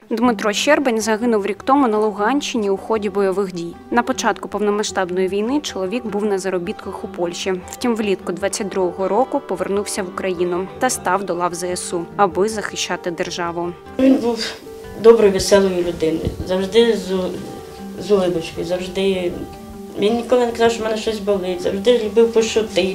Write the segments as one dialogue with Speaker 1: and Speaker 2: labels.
Speaker 1: Дмитро Щербань загинув рік тому на Луганщині у ході бойових дій. На початку повномасштабної війни чоловік був на заробітках у Польщі. Втім, влітку 22-го року повернувся в Україну та став до лав ЗСУ, аби захищати державу.
Speaker 2: Він був доброю, веселою людиною, завжди з улибочкою, завжди. Він ніколи не казав, що в мене щось болить, завжди любив пошутити.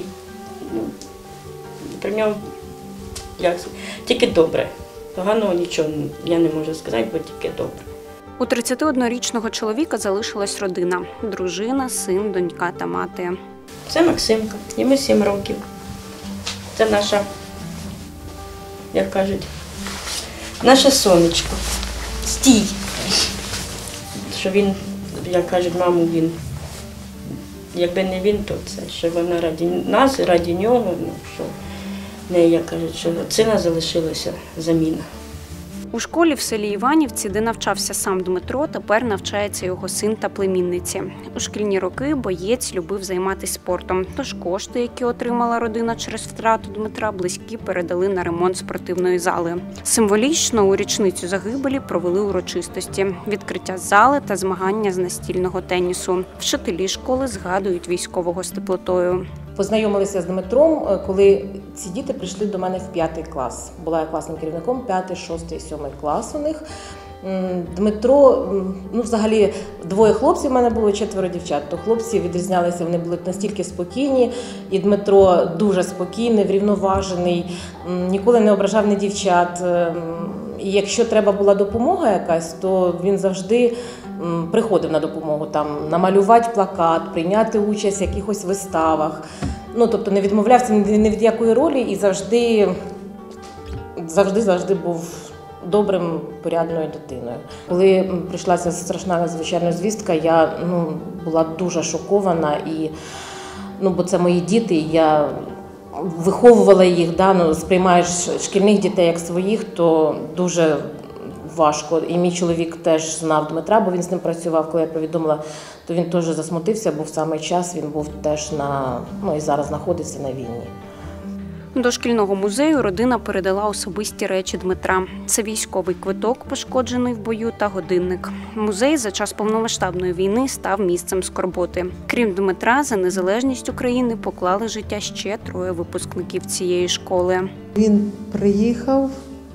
Speaker 2: Про нього тільки добре. Поганого нічого я не можу сказати, бо тільки добре.
Speaker 1: У 31-річного чоловіка залишилась родина – дружина, син, донька та мати.
Speaker 2: Це Максимка, йому 7 років. Це наша, як кажуть, наше сонечко. Стій! Що він, як кажуть, маму, він, якби не він, то це, що вона раді нас, раді нього, що не, як кажуть, що від сина залишилася заміна.
Speaker 1: У школі в селі Іванівці, де навчався сам Дмитро, тепер навчається його син та племінниці. У шкільні роки боєць любив займатися спортом, тож кошти, які отримала родина через втрату Дмитра, близькі передали на ремонт спортивної зали. Символічно у річницю загибелі провели урочистості – відкриття зали та змагання з настільного тенісу. Вчителі школи згадують військового з теплотою.
Speaker 3: Познайомилися з Дмитром, коли ці діти прийшли до мене в 5 клас. Була я класним керівником, 5, 6 і 7 клас у них. Дмитро, взагалі 2 хлопців у мене було, 4 дівчат. То хлопці відрізнялися, вони були настільки спокійні. І Дмитро дуже спокійний, врівноважений, ніколи не ображав ні дівчат. І якщо треба була допомога якась, то він завжди приходив на допомогу, там, намалювати плакат, прийняти участь в якихось виставах. Тобто не відмовлявся ні від якої ролі і завжди був добрим, порядною дитиною. Коли прийшла ця страшна надзвичайна звістка, я була дуже шокована, бо це мої діти, я виховувала їх, сприймаєш шкільних дітей як своїх, то дуже важко. І мій чоловік теж знав Дмитра, бо він з ним працював. Коли я повідомила, то він теж засмутився, бо в самий час він був теж і зараз знаходиться на війні.
Speaker 1: До шкільного музею родина передала особисті речі Дмитра. Це військовий квиток, пошкоджений в бою, та годинник. Музей за час повномасштабної війни став місцем скорботи. Крім Дмитра, за незалежність України поклали життя ще 3 випускників цієї школи.
Speaker 4: Він приїхав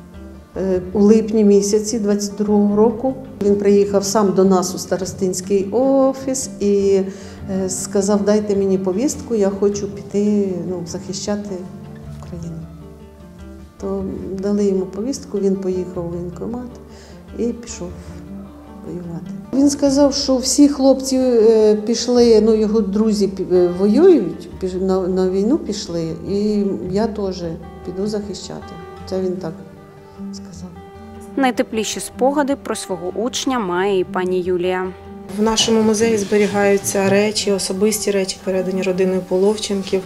Speaker 4: у липні місяці 22-го року. Він приїхав сам до нас у старостинський офіс і сказав: дайте мені повістку, я хочу піти захищати Україну. То дали йому повістку, він поїхав у воєнкомат і пішов воювати. Він сказав, що всі хлопці пішли, його друзі воюють, на війну пішли, і я теж піду захищати. Це він так сказав.
Speaker 1: Найтепліші спогади про свого учня має і пані Юлія.
Speaker 5: В нашому музеї зберігаються речі, особисті речі, передані родиною Половченків.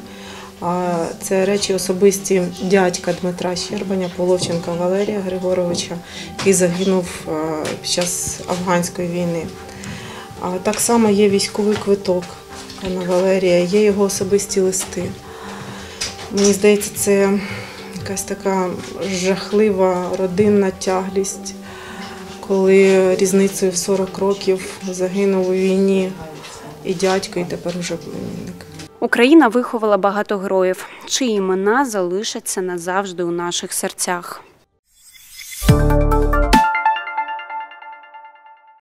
Speaker 5: Це речі особисті дядька Дмитра Щербаня, Половченка Валерія Григоровича, який загинув під час афганської війни. Так само є військовий квиток пана Валерія, є його особисті листи. Мені здається, це якась така жахлива родинна тяглість, коли різницею в 40 років загинув у війні і дядько, і тепер уже племінник.
Speaker 1: Україна виховала багато героїв, чиї імена залишаться назавжди у наших серцях.